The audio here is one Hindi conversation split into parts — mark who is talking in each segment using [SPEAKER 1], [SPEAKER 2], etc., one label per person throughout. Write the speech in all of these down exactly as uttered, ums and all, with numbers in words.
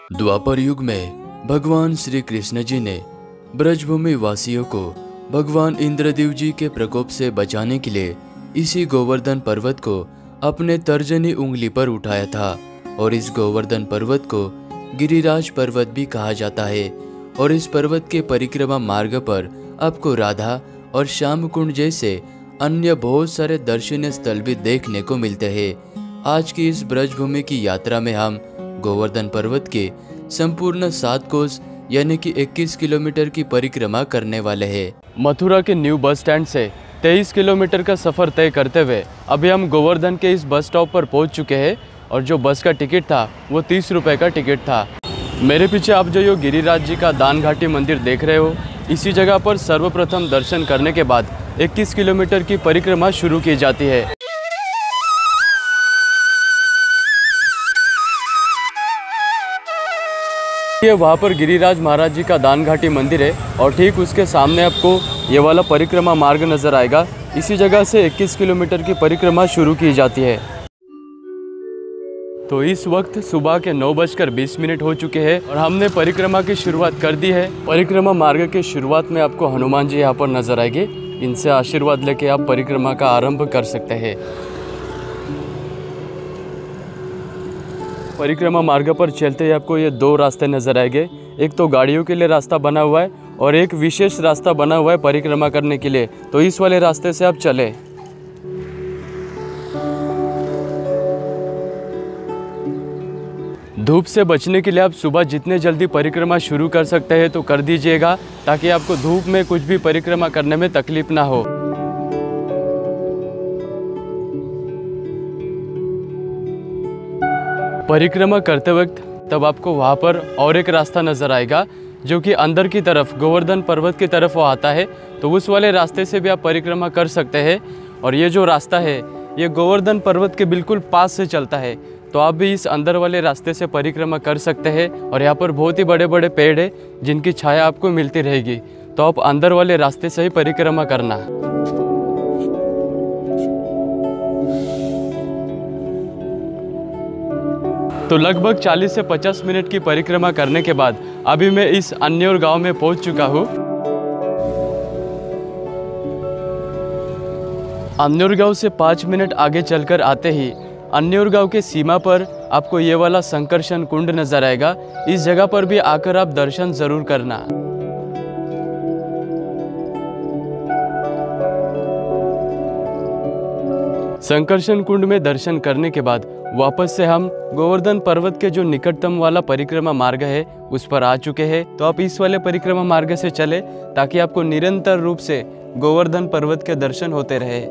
[SPEAKER 1] द्वापर युग में भगवान श्री कृष्ण जी ने ब्रजभूमि वासियों को भगवान इंद्रदेव जी के प्रकोप से बचाने के लिए इसी गोवर्धन पर्वत को अपने तर्जनी उंगली पर उठाया था और इस गोवर्धन पर्वत को गिरिराज पर्वत भी कहा जाता है। और इस पर्वत के परिक्रमा मार्ग पर आपको राधा और श्याम कुंड जैसे अन्य बहुत सारे दर्शनीय स्थल भी देखने को मिलते हैं। आज की इस ब्रजभूमि की यात्रा में हम गोवर्धन पर्वत के संपूर्ण सात कोस यानी कि इक्कीस किलोमीटर की परिक्रमा करने वाले हैं। मथुरा के न्यू बस स्टैंड से तेईस किलोमीटर का सफ़र तय करते हुए अभी हम गोवर्धन के इस बस स्टॉप पर पहुंच चुके हैं और जो बस का टिकट था वो तीस रुपये का टिकट था। मेरे पीछे आप जो यो गिरिराज जी का दान घाटी मंदिर देख रहे हो, इसी जगह पर सर्वप्रथम दर्शन करने के बाद इक्कीस किलोमीटर की परिक्रमा शुरू की जाती है। ये वहाँ पर गिरिराज महाराज जी का दान घाटी मंदिर है और ठीक उसके सामने आपको ये वाला परिक्रमा मार्ग नज़र आएगा। इसी जगह से इक्कीस किलोमीटर की परिक्रमा शुरू की जाती है। तो इस वक्त सुबह के नौ बजकर बीस मिनट हो चुके हैं और हमने परिक्रमा की शुरुआत कर दी है। परिक्रमा मार्ग के शुरुआत में आपको हनुमान जी यहाँ पर नजर आएंगे। इनसे आशीर्वाद लेके आप परिक्रमा का आरंभ कर सकते हैं। परिक्रमा मार्ग पर चलते ही आपको ये दो रास्ते नजर आएंगे। एक तो गाड़ियों के लिए रास्ता बना हुआ है और एक विशेष रास्ता बना हुआ है परिक्रमा करने के लिए, तो इस वाले रास्ते से आप चले। धूप से बचने के लिए आप सुबह जितने जल्दी परिक्रमा शुरू कर सकते हैं तो कर दीजिएगा, ताकि आपको धूप में कुछ भी परिक्रमा करने में तकलीफ ना हो। परिक्रमा करते वक्त तब आपको वहाँ पर और एक रास्ता नज़र आएगा जो कि अंदर की तरफ गोवर्धन पर्वत की तरफ वो आता है, तो उस वाले रास्ते से भी आप परिक्रमा कर सकते हैं। और ये जो रास्ता है ये गोवर्धन पर्वत के बिल्कुल पास से चलता है, तो आप भी इस अंदर वाले रास्ते से परिक्रमा कर सकते हैं। और यहाँ पर बहुत ही बड़े बड़े पेड़ है जिनकी छाया आपको मिलती रहेगी, तो आप अंदर वाले रास्ते से ही परिक्रमा करना। तो लगभग चालीस से पचास मिनट की परिक्रमा करने के बाद अभी मैं इस अन्योर गांव में पहुंच चुका हूं। अन्योर गांव से पाँच मिनट आगे चलकर आते ही अन्योर गांव के सीमा पर आपको ये वाला संकर्षण कुंड नजर आएगा। इस जगह पर भी आकर आप दर्शन जरूर करना। संकर्षण कुंड में दर्शन करने के बाद वापस से हम गोवर्धन पर्वत के जो निकटतम वाला परिक्रमा मार्ग है उस पर आ चुके हैं। तो आप इस वाले परिक्रमा मार्ग से चले ताकि आपको निरंतर रूप से गोवर्धन पर्वत के दर्शन होते रहे।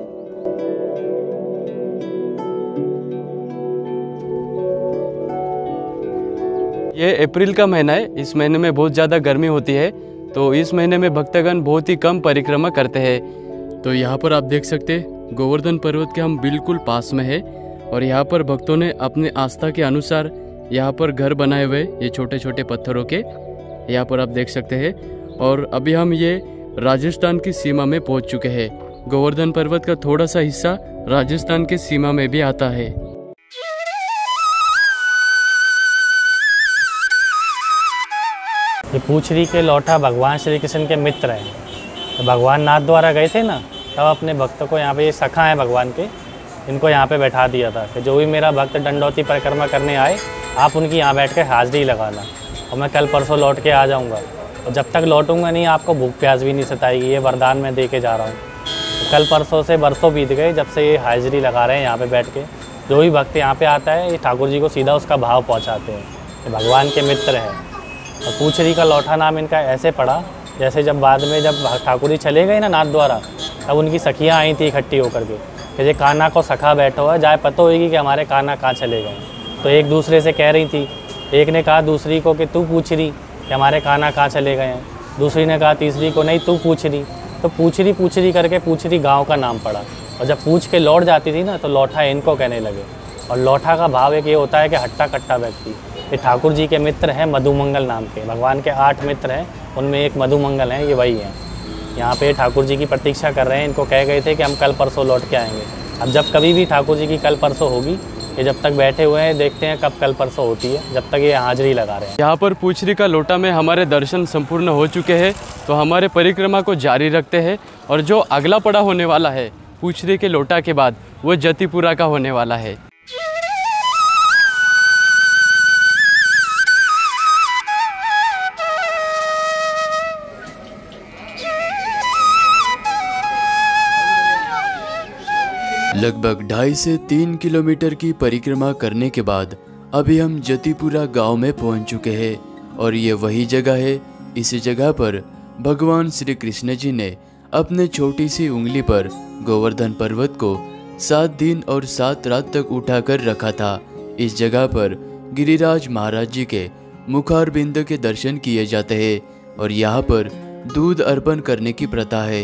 [SPEAKER 1] ये अप्रैल का महीना है, इस महीने में बहुत ज़्यादा गर्मी होती है, तो इस महीने में भक्तगण बहुत ही कम परिक्रमा करते हैं। तो यहाँ पर आप देख सकते हैं गोवर्धन पर्वत के हम बिल्कुल पास में है और यहाँ पर भक्तों ने अपने आस्था के अनुसार यहाँ पर घर बनाए हुए, ये छोटे छोटे पत्थरों के, यहाँ पर आप देख सकते हैं। और अभी हम ये राजस्थान की सीमा में पहुँच चुके हैं। गोवर्धन पर्वत का थोड़ा सा हिस्सा राजस्थान के सीमा में भी आता है।
[SPEAKER 2] ये पूछरी के लौटा भगवान श्री कृष्ण के मित्र हैं। तो भगवान नाथ द्वारा गए थे ना, तब अपने भक्तों को यहाँ पे, ये सखा हैं भगवान के, इनको यहाँ पे बैठा दिया था कि जो भी मेरा भक्त दंडौती परिक्रमा करने आए आप उनकी यहाँ बैठ के हाजिरी लगाना और मैं कल परसों लौट के आ जाऊँगा। और जब तक लौटूंगा नहीं आपको भूख प्यास भी नहीं सताएगी, ये वरदान मैं दे के जा रहा हूँ। तो कल परसों से बरसों बीत गए जब से ये हाजिरी लगा रहे हैं यहाँ पर बैठ के। जो भी भक्त यहाँ पर आता है ये ठाकुर जी को सीधा उसका भाव पहुँचाते हैं। ये भगवान के मित्र हैं। और पूछरी का लौठा नाम इनका ऐसे पड़ा, जैसे जब बाद में जब ठाकुर जी चले गए ना नाथ द्वारा, तब उनकी सखियाँ आई थी इकट्ठी होकर के कि ये कान्हा को सखा बैठा हुआ है, जाए पता होगी कि हमारे कान्हा कहाँ चले गए। तो एक दूसरे से कह रही थी, एक ने कहा दूसरी को कि तू पूछ रही कि हमारे कान्हा कहाँ चले गए हैं, दूसरी ने कहा तीसरी को नहीं तू पूछ रही। तो पूछ रही पूछ रही करके पूछरी गाँव का नाम पड़ा। और जब पूछ के लौट जाती थी ना तो लौठा इनको कहने लगे। और लौठा का भाव एक ये होता है कि हट्टा कट्टा व्यक्ति। ये ठाकुर जी के मित्र हैं मधुमंगल नाम के। भगवान के आठ मित्र हैं, उनमें एक मधुमंगल हैं, ये वही हैं। यहाँ पे ठाकुर जी की प्रतीक्षा कर रहे हैं। इनको कह गए थे कि हम कल परसों लौट के आएंगे। अब जब कभी भी ठाकुर जी की कल परसों होगी ये जब तक बैठे हुए हैं देखते हैं कब कल परसों होती है, जब तक ये हाजिरी लगा रहे हैं।
[SPEAKER 1] यहाँ पर पूछरी का लोटा में हमारे दर्शन संपूर्ण हो चुके हैं, तो हमारे परिक्रमा को जारी रखते हैं और जो अगला पड़ा होने वाला है पूछरी के लोटा के बाद वो जतिपुरा का होने वाला है। लगभग ढाई से तीन किलोमीटर की परिक्रमा करने के बाद अभी हम जतिपुरा गांव में पहुंच चुके हैं और ये वही जगह है। इस जगह पर भगवान श्री कृष्ण जी ने अपने छोटी सी उंगली पर गोवर्धन पर्वत को सात दिन और सात रात तक उठाकर रखा था। इस जगह पर गिरिराज महाराज जी के मुखारबिंद के दर्शन किए जाते हैं और यहाँ पर दूध अर्पण करने की प्रथा है।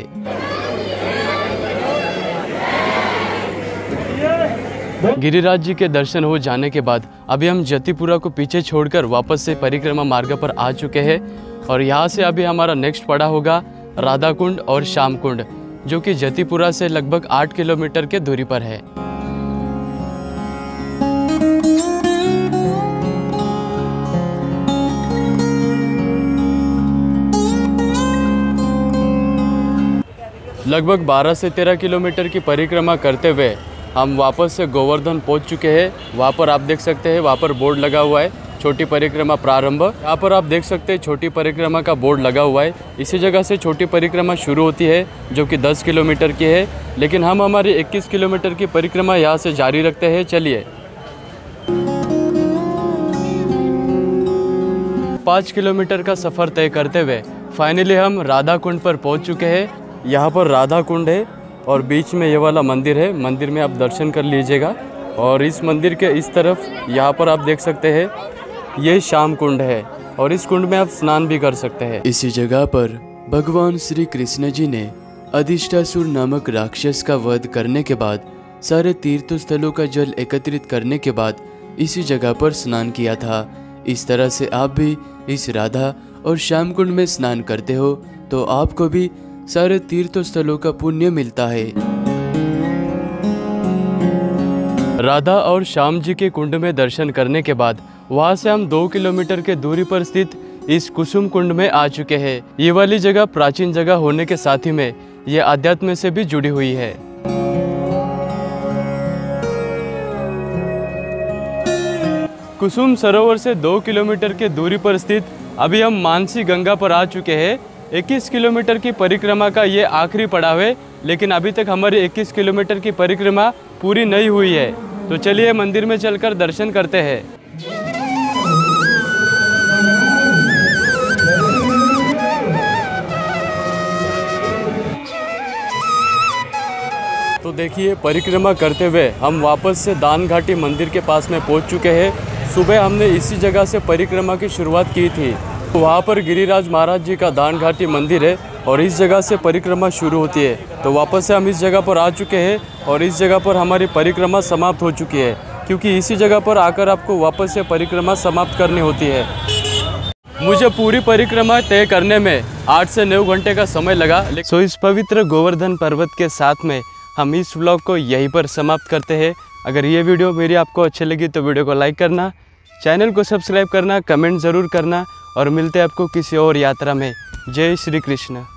[SPEAKER 1] गिरिराज जी के दर्शन हो जाने के बाद अभी हम जतिपुरा को पीछे छोड़कर वापस से परिक्रमा मार्ग पर आ चुके हैं और यहाँ से अभी हमारा नेक्स्ट पड़ा होगा राधा कुंड और श्याम कुंड, जो कि जतिपुरा से लगभग आठ किलोमीटर के दूरी पर है। लगभग बारह से तेरह किलोमीटर की परिक्रमा करते हुए हम वापस से गोवर्धन पहुंच चुके हैं। वहाँ पर आप देख सकते हैं, वहाँ पर बोर्ड लगा हुआ है छोटी परिक्रमा प्रारंभ। यहाँ पर आप देख सकते हैं छोटी परिक्रमा का बोर्ड लगा हुआ है। इसी जगह से छोटी परिक्रमा शुरू होती है जो कि दस किलोमीटर की है, लेकिन हम हमारी इक्कीस किलोमीटर की परिक्रमा यहाँ से जारी रखते हैं। चलिए, पाँच किलोमीटर का सफ़र तय करते हुए फाइनली हम राधा कुंड पर पहुँच चुके हैं। यहाँ पर राधा कुंड है और बीच में ये वाला मंदिर है। मंदिर में आप दर्शन कर लीजिएगा और इस मंदिर के इस तरफ यहाँ पर आप देख सकते हैं ये श्याम कुंड है और इस कुंड में आप स्नान भी कर सकते हैं। इसी जगह पर भगवान श्री कृष्ण जी ने अधिष्ठासुर नामक राक्षस का वध करने के बाद सारे तीर्थ स्थलों का जल एकत्रित करने के बाद इसी जगह पर स्नान किया था। इस तरह से आप भी इस राधा और श्याम कुंड में स्नान करते हो तो आपको भी सारे तीर्थ स्थलों का पुण्य मिलता है। राधा और श्याम जी के कुंड में दर्शन करने के बाद वहां से हम दो किलोमीटर के दूरी पर स्थित इस कुसुम कुंड में आ चुके हैं। ये वाली जगह प्राचीन जगह होने के साथ ही में ये आध्यात्म से भी जुड़ी हुई है। कुसुम सरोवर से दो किलोमीटर के दूरी पर स्थित अभी हम मानसी गंगा पर आ चुके हैं। इक्कीस किलोमीटर की परिक्रमा का ये आखिरी पड़ाव है, लेकिन अभी तक हमारी इक्कीस किलोमीटर की परिक्रमा पूरी नहीं हुई है। तो चलिए मंदिर में चलकर दर्शन करते हैं। तो देखिए, परिक्रमा करते हुए हम वापस से दान घाटी मंदिर के पास में पहुंच चुके हैं। सुबह हमने इसी जगह से परिक्रमा की शुरुआत की थी। वहाँ पर गिरिराज महाराज जी का दान घाटी मंदिर है और इस जगह से परिक्रमा शुरू होती है। तो वापस से हम इस जगह पर आ चुके हैं और इस जगह पर हमारी परिक्रमा समाप्त हो चुकी है, क्योंकि इसी जगह पर आकर आपको वापस से परिक्रमा समाप्त करनी होती है। मुझे पूरी परिक्रमा तय करने में आठ से नौ घंटे का समय लगा। सो इस पवित्र गोवर्धन पर्वत के साथ में हम इस व्लॉग को यहीं पर समाप्त करते हैं। अगर ये वीडियो मेरी आपको अच्छी लगी तो वीडियो को लाइक करना, चैनल को सब्सक्राइब करना, कमेंट ज़रूर करना और मिलते हैं आपको किसी और यात्रा में। जय श्री कृष्ण।